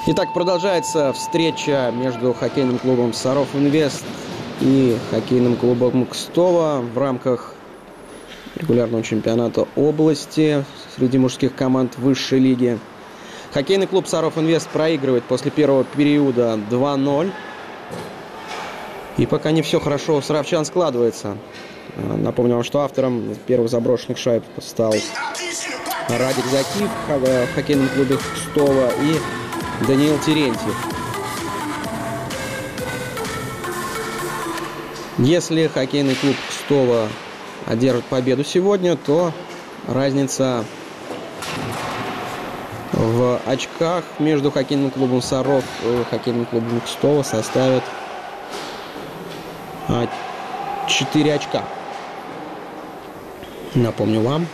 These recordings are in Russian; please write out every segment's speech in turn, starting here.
Итак, продолжается встреча между хоккейным клубом Саров Инвест и хоккейным клубом Кстово в рамках регулярного чемпионата области среди мужских команд высшей лиги. Хоккейный клуб Саров Инвест проигрывает после первого периода 2-0. И пока не все хорошо у саровчан складывается. Напомню вам, что автором первых заброшенных шайб стал Радик Закиев в хоккейном клубе Кстово и Даниил Терентьев. Если хоккейный клуб Кстово одержит победу сегодня, то разница в очках между хоккейным клубом Саров и хоккейным клубом Кстово составит 4 очка. Напомню вам.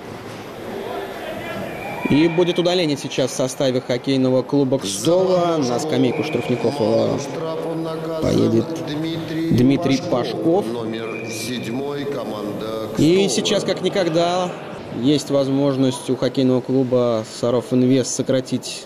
И будет удаление сейчас в составе хоккейного клуба Кстово. На скамейку штрафников поедет Дмитрий Пашков. И сейчас, как никогда, есть возможность у хоккейного клуба Саров Инвест сократить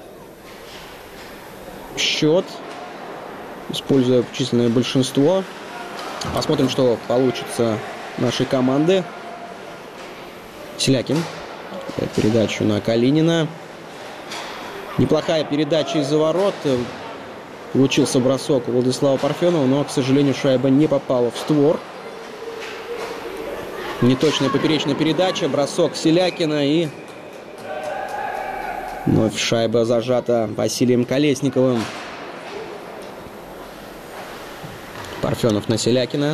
счет, используя численное большинство. Посмотрим, что получится нашей команды. Селякин. Передачу на Калинина. Неплохая передача из-за ворот. Получился бросок у Владислава Парфенова, но, к сожалению, шайба не попала в створ. Неточная поперечная передача. Бросок Селякина и вновь шайба зажата Василием Колесниковым. Парфенов на Селякина.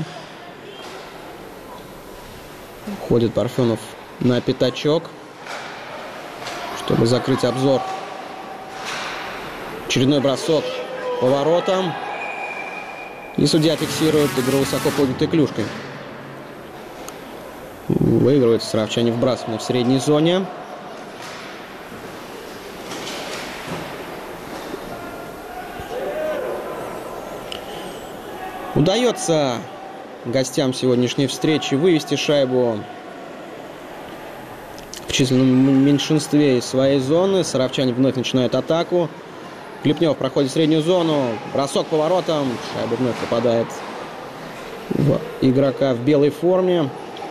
Уходит Парфенов на пятачок, чтобы закрыть обзор. Очередной бросок по воротам. И судья фиксирует игру высоко поднятой клюшкой. Выигрывает саровчане вбрасывание в средней зоне. Удается гостям сегодняшней встречи вывести шайбу в численном меньшинстве из своей зоны. Саровчане вновь начинают атаку. Клепнев проходит среднюю зону. Бросок по воротам. Шайба вновь попадает в игрока в белой форме.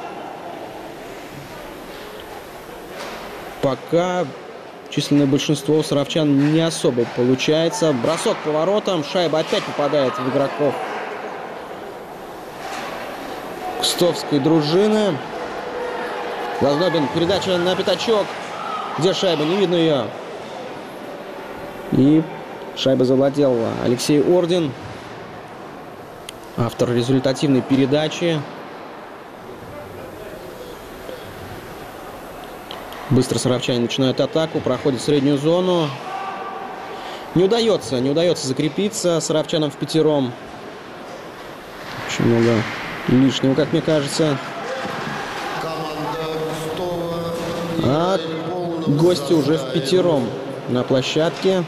Пока численное большинство у саровчан не особо получается. Бросок по воротам. Шайба опять попадает в игроков кстовской дружины. Лазнобин, передача на пятачок. Где шайба? Не видно ее. И шайба завладел Алексей Ордин. Автор результативной передачи. Быстро саровчане начинают атаку. Проходит среднюю зону. Не удается закрепиться саровчанам в пятером. Очень много лишнего, как мне кажется. А гости уже в пятером на площадке.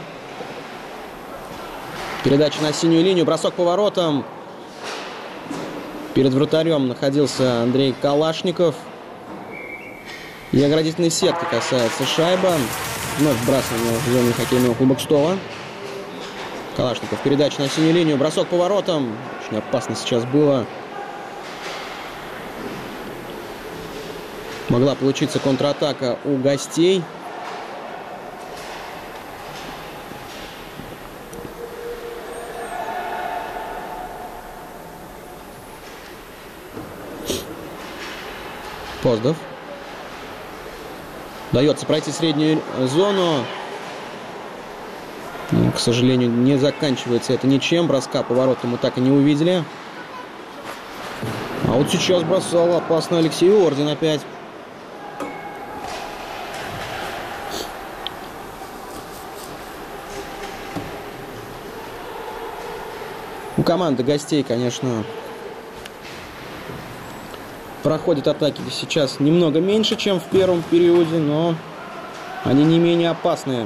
Передача на синюю линию. Бросок по воротам. Перед вратарем находился Андрей Калашников. И оградительной сетки касается шайба. Вновь вбрасывание в зону хоккейного клуба Кстово. Калашников. Передача на синюю линию. Бросок по воротам. Очень опасно сейчас было. Могла получиться контратака у гостей. Поздов. Дается пройти среднюю зону. Но, к сожалению, не заканчивается это ничем. Броска по воротам мы так и не увидели. А вот сейчас бросал опасно Алексей Ордин опять. У команды гостей, конечно, проходят атаки сейчас немного меньше, чем в первом периоде, но они не менее опасные.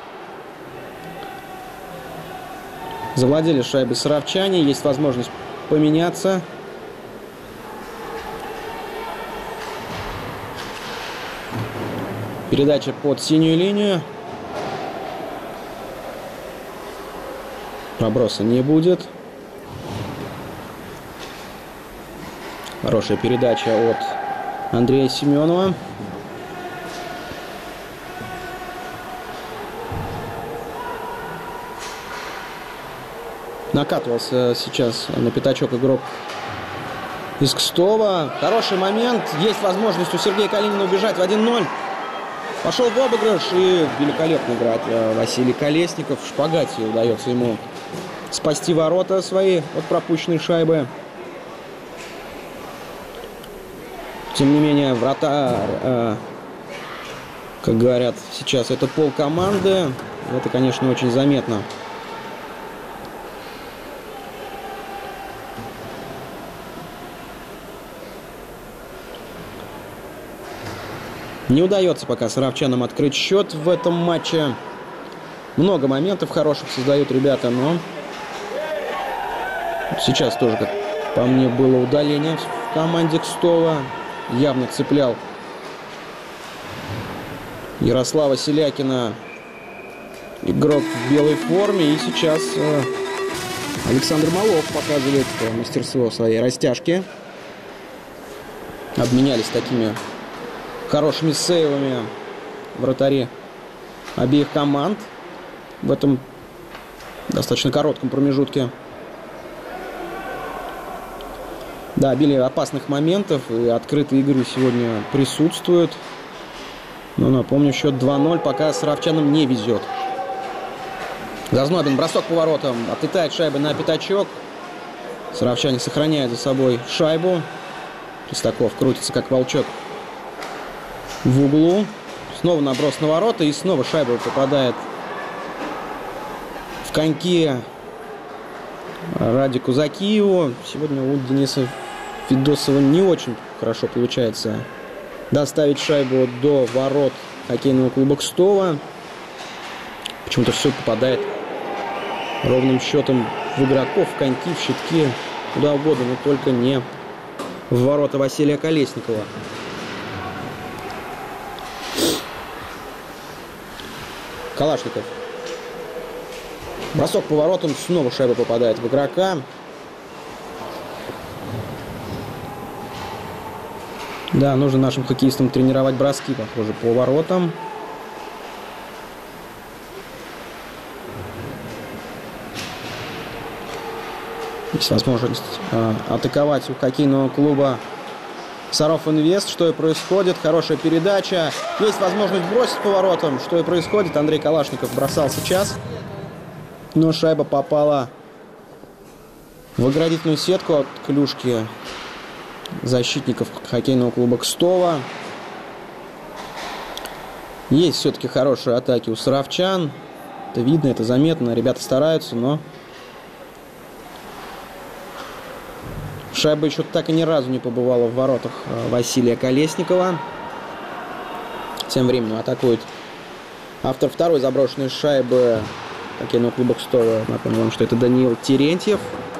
Завладели шайбой саровчане, есть возможность поменяться. Передача под синюю линию. Проброса не будет. Хорошая передача от Андрея Семенова. Накатывался сейчас на пятачок игрок из Кстова. Хороший момент. Есть возможность у Сергея Калинина убежать в 1-0. Пошел в обыгрыш и великолепно играет Василий Колесников. В шпагате удается ему спасти ворота свои от пропущенной шайбы. Тем не менее, вратарь, как говорят сейчас, это полкоманды. Это, конечно, очень заметно. Не удается пока саровчанам открыть счет в этом матче. Много моментов хороших создают ребята, но сейчас тоже, как по мне, было удаление в команде Кстова. Явно цеплял Ярослава Селякина игрок в белой форме. И сейчас Александр Малов показывает мастерство своей растяжки. Обменялись такими хорошими сейвами вратари обеих команд в этом достаточно коротком промежутке. Да, обилие опасных моментов и открытые игры сегодня присутствуют. Но напомню, счет 2-0, пока саровчанам не везет. Зазнобин, бросок по воротам, отлетает шайба на пятачок. Саровчане сохраняют за собой шайбу. Пристаков крутится как волчок в углу. Снова наброс на ворота и снова шайба попадает в коньки Радику Закиеву. Сегодня у Дениса Федосова не очень хорошо получается доставить шайбу до ворот хоккейного клуба Кстова. Почему-то все попадает ровным счетом в игроков, в коньки, в щитки, куда угодно, но только не в ворота Василия Колесникова. Калашников. Бросок по воротам, снова шайба попадает в игрока. Да, нужно нашим хоккеистам тренировать броски, похоже, по воротам. Есть возможность атаковать у хоккейного клуба Саров Инвест. Что и происходит. Хорошая передача. Есть возможность бросить по воротам. Что и происходит. Андрей Калашников бросал сейчас. Но шайба попала в оградительную сетку от клюшки защитников хоккейного клуба Кстова. Есть все-таки хорошие атаки у саровчан. Это видно, это заметно. Ребята стараются, но шайба еще так и ни разу не побывала в воротах Василия Колесникова. Тем временем атакует автор второй заброшенной шайбы хоккейного клуба Кстова. Напомню вам, что это Даниил Терентьев.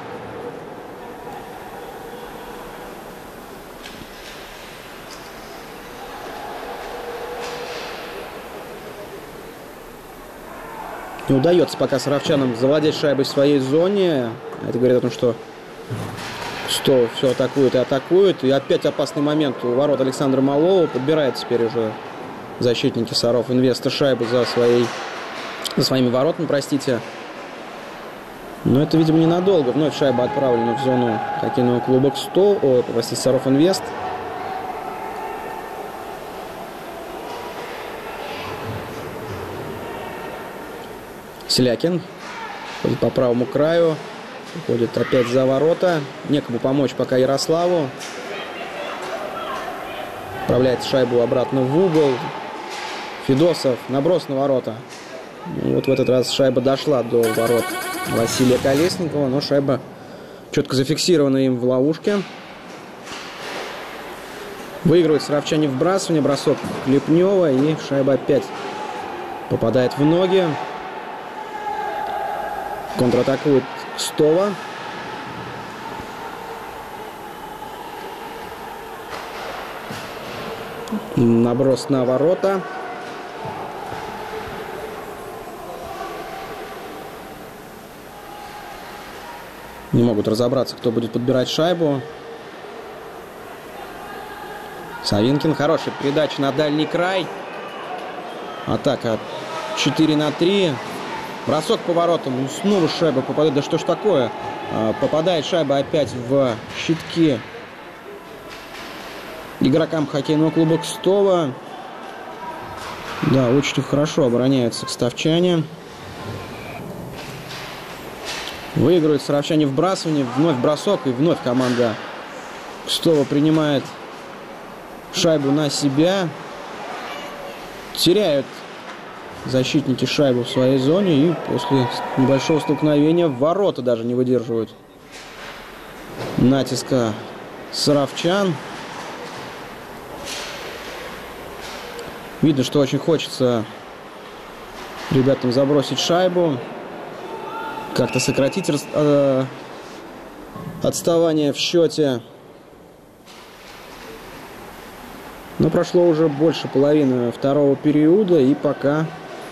Не удается пока саровчанам завладеть шайбой в своей зоне. Это говорит о том, что Кстов все атакует и атакует. И опять опасный момент у ворот Александра Малова. Подбирает теперь уже защитники Саров Инвеста шайбу за своими воротами, простите. Но это, видимо, ненадолго. Вновь шайба отправлена в зону хоккейного клуба Саров Инвест. Селякин ходит по правому краю. Уходит опять за ворота. Некому помочь пока Ярославу. Отправляет шайбу обратно в угол. Федосов. Наброс на ворота. Вот в этот раз шайба дошла до ворот Василия Колесникова. Но шайба четко зафиксирована им в ловушке. Выигрывает саровчане вбрасывание. Бросок Клепнева. И шайба опять попадает в ноги. Контратакует Кстова. Наброс на ворота. Не могут разобраться, кто будет подбирать шайбу. Савинкин. Хорошая передача на дальний край. Атака 4-3. Бросок по воротам. И снова шайба попадает. Да что ж такое? Попадает шайба опять в щитки игрокам хоккейного клуба Кстово. Да, очень хорошо обороняются кстовчане. Выигрывают саровчане в вбрасывании. Вновь бросок. И вновь команда Кстово принимает шайбу на себя. Теряют защитники шайбу в своей зоне. И после небольшого столкновения ворота даже не выдерживают натиска саровчан. Видно, что очень хочется ребятам забросить шайбу. Как-то сократить отставание в счете. Но прошло уже больше половины второго периода. И пока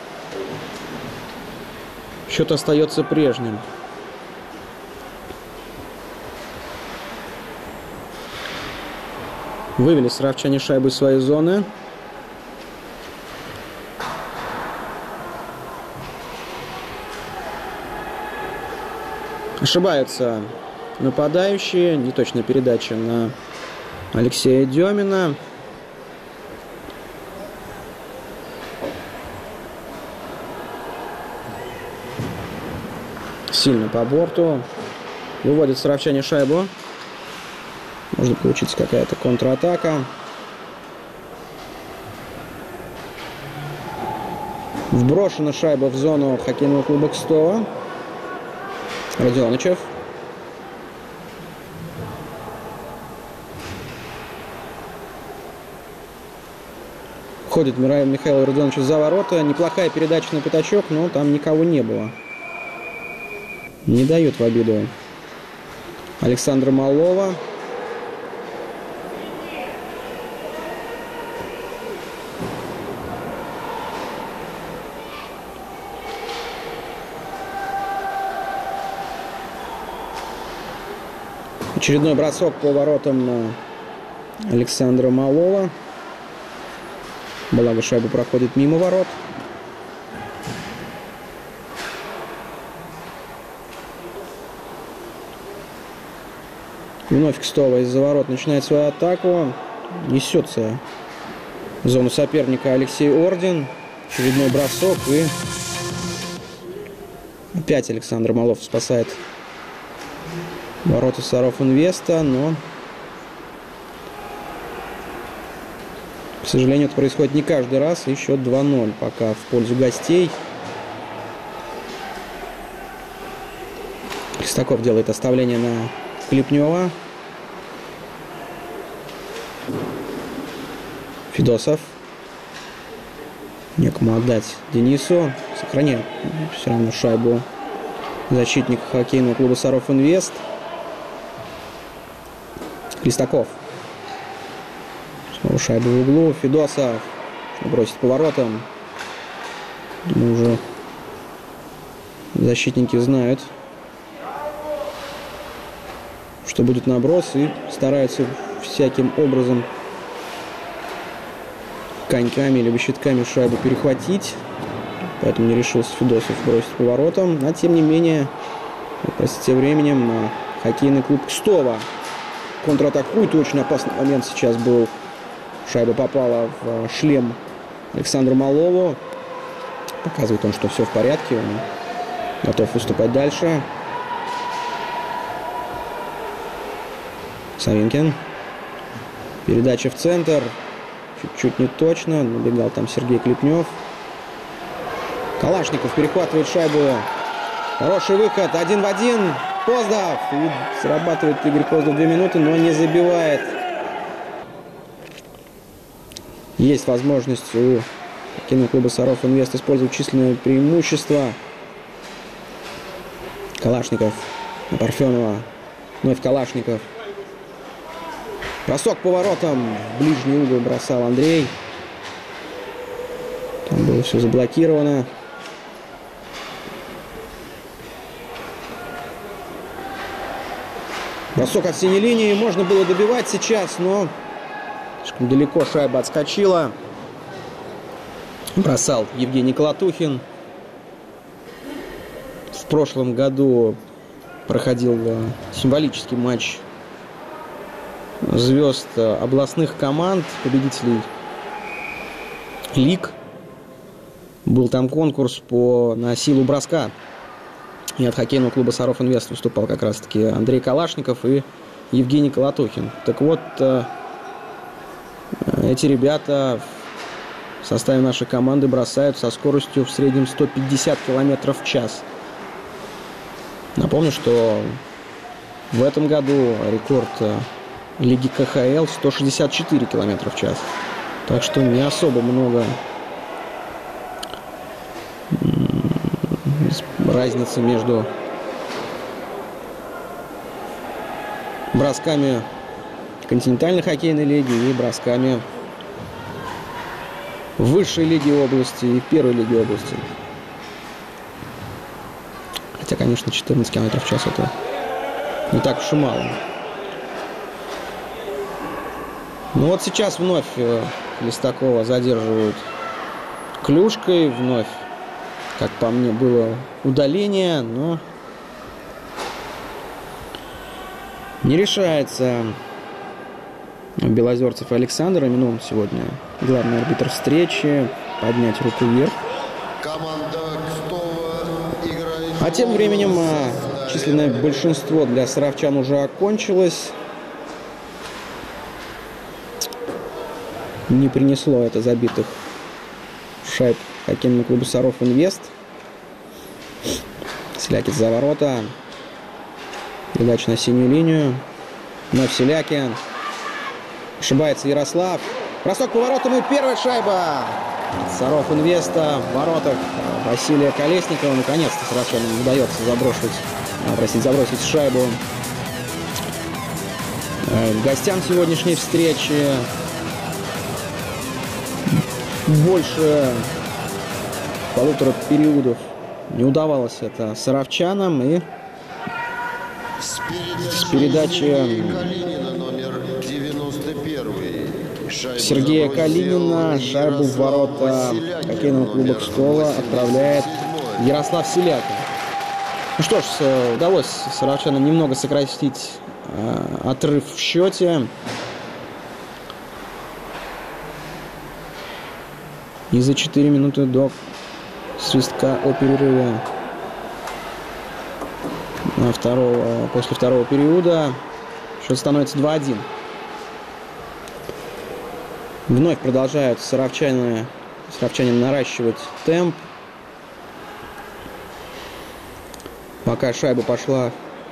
счет остается прежним. Вывели саровчане шайбу из своей зоны. Ошибаются нападающие. Неточная передача на Алексея Демина. Сильно по борту. Выводят саровчане шайбу. Может получиться какая-то контратака. Вброшена шайба в зону хоккейного клуба Кстово. Родионычев. Ходит Михаил Родионычев за ворота. Неплохая передача на пятачок, но там никого не было. Не дают в обиду Александра Малова. Очередной бросок по воротам на Александра Малова. Благо шайба проходит мимо ворот. Вновь Кстово из-за ворот начинает свою атаку. Несется в зону соперника Алексей Ордин. Очередной бросок. И опять Александр Малов спасает ворота Саров Инвеста. Но, к сожалению, это происходит не каждый раз. И счет 2-0 пока в пользу гостей. Христаков делает оставление на Клепнева. Федосов. Некому отдать Денису. Сохраняет все равно шайбу защитник хоккейного клуба Саров Инвест. Христаков. Снова шайба в углу. Федосов бросит поворотом. Думаю, уже защитники знают, что будет наброс, и стараются всяким образом коньками либо щитками шайбу перехватить. Поэтому не решился Федосов бросить поворотом. Но тем не менее, тем временем хоккейный клуб Кстово контратакует. Очень опасный момент сейчас был. Шайба попала в шлем Александру Малову. Показывает он, что все в порядке. Он готов выступать дальше. Савинкин. Передача в центр. Чуть-чуть не точно. Набегал там Сергей Клепнев. Калашников перехватывает шайбу. Хороший выход. 1 в 1. Поздов. И срабатывает Игорь Поздов 2 минуты, но не забивает. Есть возможность у хоккейного клуба Саров Инвест использовать численное преимущество. Калашников на Парфенова. Вновь Калашников. Бросок по воротам. В ближний угол бросал Андрей. Там было все Бросок от синей линии. Можно было добивать сейчас, но слишком далеко шайба отскочила. Бросал Евгений Колотухин. В прошлом году проходил символический матч звезд областных команд, победителей лиг. Был там конкурс на силу броска. И от хоккейного клуба «Саров Инвест» выступал как раз-таки Андрей Калашников и Евгений Колотухин. Так вот, эти ребята в составе нашей команды бросают со скоростью в среднем 150 км в час. Напомню, что в этом году рекорд Лиги КХЛ 164 км в час. Так что не особо много разницы между бросками континентальной хоккейной лиги и бросками высшей лиги области и первой лиги области. Хотя, конечно, 14 км в час это не так уж и мало. Ну вот сейчас вновь Листакова задерживают клюшкой. Вновь, как по мне, было удаление, но не решается Белозерцев и Александр. Именно он сегодня главный арбитр встречи. Поднять руку вверх. А тем временем численное большинство для саровчан уже окончилось. Не принесло это забитых шайб хоккейному клубу «Саров Инвест». Селякин за ворота. Передача на синюю линию. Вновь Селякин. Ошибается Ярослав. Бросок по воротам и первая шайба. «Саров Инвеста» в воротах Василия Колесникова. Наконец-то саровчанам удается забросить шайбу гостям сегодняшней встречи. Больше полутора периодов не удавалось это саровчанам. И с передачи Сергея Калинина шайбу в ворота хоккейного клуба «Кстово» отправляет Ярослав Селякин. Ну что ж, удалось саровчанам немного сократить отрыв в счете. И за 4 минуты до свистка о перерыве после второго периода счет становится 2-1. Вновь продолжают саровчане наращивать темп. Пока шайба пошла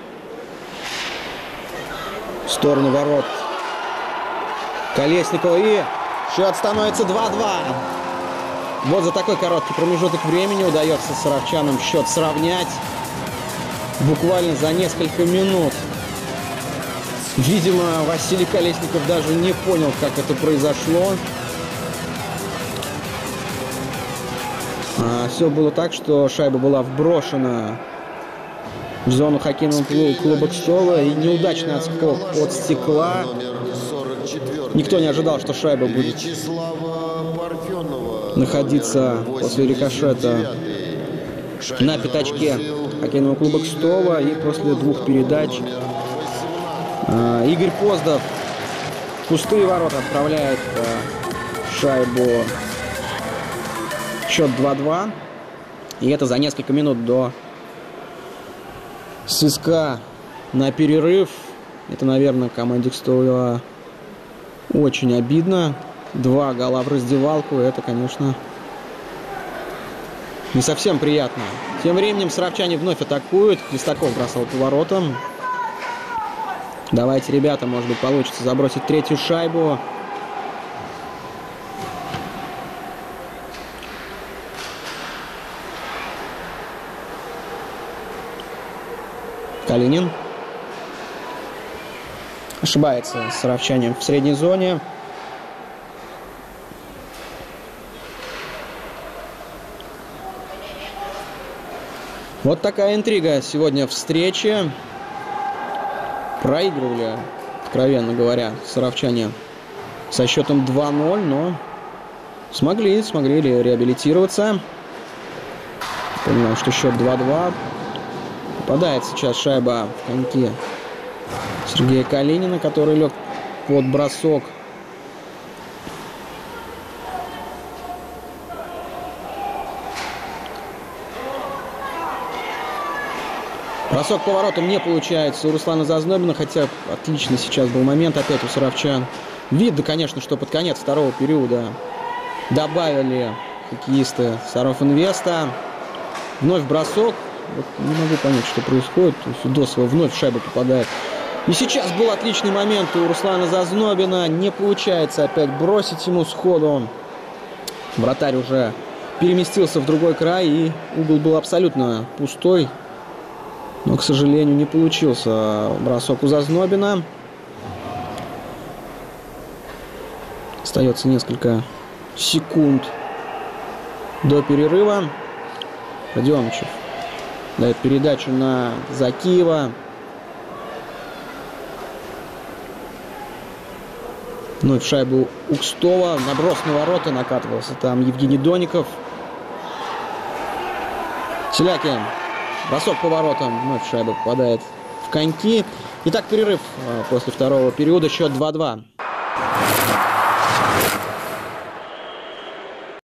в сторону ворот Колесникова, и счет становится 2-2. Вот за такой короткий промежуток времени удается саровчанам счет сравнять. Буквально за несколько минут. Видимо, Василий Колесников даже не понял, как это произошло. Все было так, что шайба была вброшена в зону хоккейного клуба «Кстово», и неудачный отскок от стекла. Никто не ожидал, что шайба будет находиться после рикошета на пятачке хоккейного клуба «Кстово», и после двух передач Игорь Поздов в пустые ворота отправляет шайбу. Счет 2-2. И это за несколько минут до свистка на перерыв. Это, наверное, команде «Кстово» очень обидно. 2 гола в раздевалку. Это, конечно, не совсем приятно. Тем временем саровчане вновь атакуют. Листаков бросал по воротам. Давайте, ребята, может быть, получится забросить третью шайбу. Калинин. Ошибается саровчанин в средней зоне. Вот такая интрига сегодня встречи. проигрывали, откровенно говоря, саровчане со счетом 2-0, но смогли реабилитироваться. Понимаю, что счет 2-2. Попадает сейчас шайба в коньки Сергея Калинина, который лег под бросок. Бросок поворотом не получается у Руслана Зазнобина, хотя отличный сейчас был момент опять у саровчан. Видно, конечно, что под конец второго периода добавили хоккеисты Саровинвеста. Вновь бросок. Вот не могу понять, что происходит. Федосова вновь в шайбу попадает. И сейчас был отличный момент у Руслана Зазнобина. Не получается опять бросить ему сходу. Вратарь уже переместился в другой край, и угол был абсолютно пустой. Но, к сожалению, не получился бросок у Зазнобина. Остается несколько секунд до перерыва. Родионычев дает передачу на Закиева. Вновь в шайбу Укстова. Наброс на ворота, накатывался там Евгений Доников. Селякин. Бросок по воротам. Вновь шайба попадает в коньки. Итак, перерыв после второго периода. Счет 2-2.